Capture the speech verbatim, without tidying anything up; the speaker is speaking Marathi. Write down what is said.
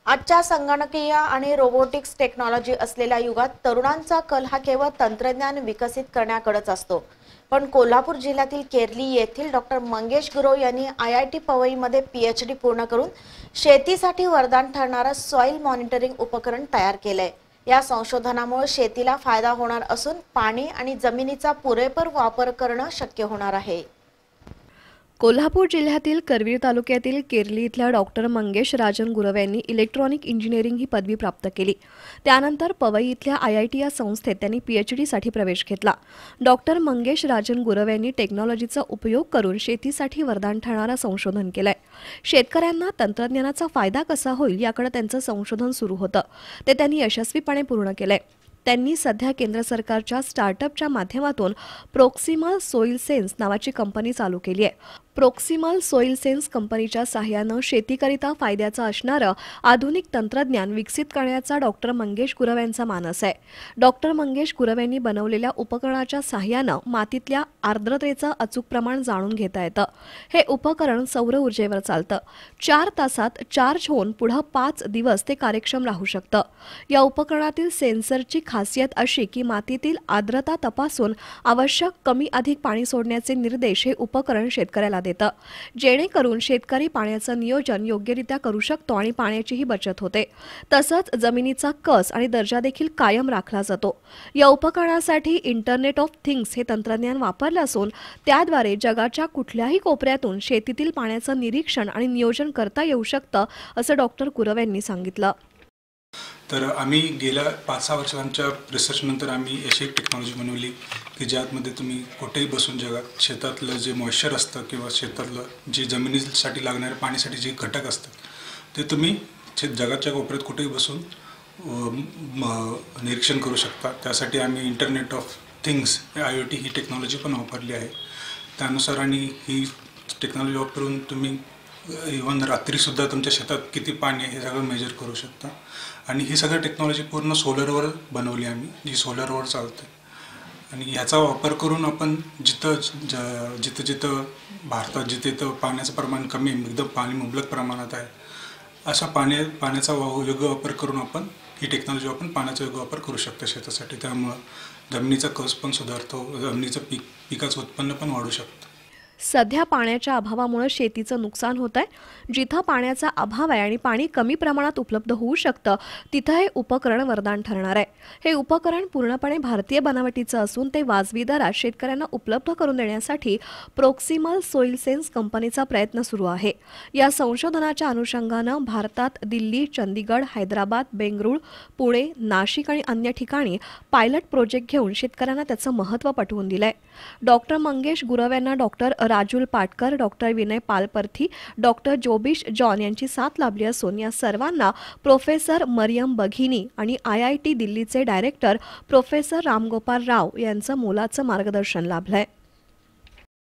आजच्या संगणकीय आणि रोबोटिक्स टेक्नॉलॉजी असलेल्या युगात तरुणांचा कल हा केवळ तंत्रज्ञान विकसित करण्याकडेच असतो। पण कोल्हापूर जिल्ह्यातील केरली येथील डॉक्टर मंगेश गुरव यांनी आय आय टी पवईमध्ये पीएचडी पूर्ण करून शेतीसाठी वरदान ठरणारं सॉइल मॉनिटरिंग उपकरण तयार केलंय। या संशोधनामुळे शेतीला फायदा होणार असून पाणी आणि जमिनीचा पुरेपूर वापर करणं शक्य होणार आहे। कोल्हापूर जिल्ह्यातील करवीर तालुक्यातील केरली इथल्या डॉक्टर मंगेश राजन गुरव यांनी इलेक्ट्रॉनिक इंजिनिअरिंग ही पदवी प्राप्त केली। त्यानंतर पवई इथल्या आय आय टी या संस्थेत त्यांनी पीएचडी साठी प्रवेश घेतला। डॉक्टर मंगेश राजन गुरव यांनी टेक्नॉलॉजीचा उपयोग करून शेतीसाठी वरदान ठरणारं संशोधन केलंय। शेतकऱ्यांना तंत्रज्ञानाचा फायदा कसा होईल याकडे त्यांचं संशोधन सुरू होतं, ते त्यांनी यशस्वीपणे पूर्ण केलंय। त्यांनी सध्या केंद्र सरकारच्या स्टार्टअपच्या माध्यमातून प्रोक्सिमल सॉइल सेन्स नावाची कंपनी चालू केली आहे। प्रोक्सिमल सॉइल सेन्स कंपनीच्या सहाय्यानं शेतीकरिता फायद्याचं असणारं आधुनिक तंत्रज्ञान विकसित करण्याचा डॉक्टर मंगेश गुरव यांचा मानस आहे। डॉक्टर मंगेश गुरव यांनी बनवलेल्या उपकरणाच्या सहाय्यानं मातीतल्या आर्द्रतेचं अचूक प्रमाण जाणून घेता येतं। हे उपकरण सौर ऊर्जेवर चालतं। चार तासात चार्ज होऊन पुढे पाच दिवस ते कार्यक्षम राहू शकतं। या उपकरणातील सेन्सरची खासियत अशी की मातीतील आर्द्रता तपासून आवश्यक कमी अधिक पाणी सोडण्याचे निर्देश हे उपकरण शेतकऱ्याला देतं, जेणेकरून शेतकरी पाण्याचं नियोजन योग्यरित्या करू शकतो आणि पाण्याचीही बचत होते। तसंच जमिनीचा कस आणि दर्जा देखील कायम राखला जातो। या उपकरणासाठी इंटरनेट ऑफ थिंग्स हे तंत्रज्ञान वापरलं असून त्याद्वारे जगाच्या कुठल्याही कोपऱ्यातून शेतीतील पाण्याचं निरीक्षण आणि नियोजन करता येऊ शकतं, असं डॉक्टर गुरव यांनी सांगितलं। तर आम्ही गेल्या पाच सहा वर्षांच्या रिसर्च नंतर आम्ही अशी एक टेक्नॉलॉजी बनवली की ज्यामध्ये तुम्ही कुठेही बसून जगात शेतातलं जे मॉइश्चर असतं किंवा शेतातलं जे जमिनीसाठी लागणारे पाण्यासाठी जे घटक असतात ते तुम्ही जगाच्या कोपऱ्यात कुठेही बसून निरीक्षण करू शकता। त्यासाठी आम्ही internet of things I O T ही टेक्नॉलॉजी पण वापरली आहे। त्यानुसार आणि ही टेक्नॉलॉजी वापरून तुम्ही इव्हन रात्रीसुद्धा तुमच्या शेतात किती पाणी आहे हे सगळं मेजर करू शकता। आणि ही सगळी टेक्नॉलॉजी पूर्ण सोलरवर बनवली आम्ही, जी सोलरवर चालते। आणि ह्याचा वापर करून आपण जिथं जिथं जिथं भारतात जिथे जिथं पाण्याचं प्रमाण कमी आहे, एकदम पाणी मुबलक प्रमाणात आहे, अशा पाण्या पाण्याचा योग्य वापर करून आपण ही टेक्नॉलॉजी आपण पाण्याचा योग्य वापर करू शकतो शेतासाठी। त्यामुळं जमिनीचा कस पण सुधारतो, जमिनीचं पीक पिकाचं उत्पन्न पण वाढू शकतं। सध्या पाण्याच्या अभावामुळे शेतीचं नुकसान होत आहे। जिथं पाण्याचा अभाव आहे आणि पाणी कमी प्रमाणात उपलब्ध होऊ शकतं तिथं हे उपकरण वरदान ठरणार आहे। हे उपकरण पूर्णपणे भारतीय बनावटीचं असून ते वाजवी दरात शेतकऱ्यांना उपलब्ध करून देण्यासाठी प्रोक्सिमल सॉइल सेन्स कंपनीचा प्रयत्न सुरू आहे। या संशोधनाच्या अनुषंगानं भारतात दिल्ली, चंदीगड, हैदराबाद, बेंगळूर, पुणे, नाशिक आणि अन्य ठिकाणी पायलट प्रोजेक्ट घेऊन शेतकऱ्यांना त्याचं महत्त्व पटवून दिलंय। डॉक्टर मंगेश गुरव यांना doctor Rajul Patkar, doctor Vinay Palparthi, doctor Jobish John यांची साथ लाभली असून या सर्वांना प्रोफेसर मरियम बघिनी आणि आय आय टी दिल्लीचे डायरेक्टर प्रोफेसर रामगोपाल राव यांचं मोलाचं मार्गदर्शन लाभलंय।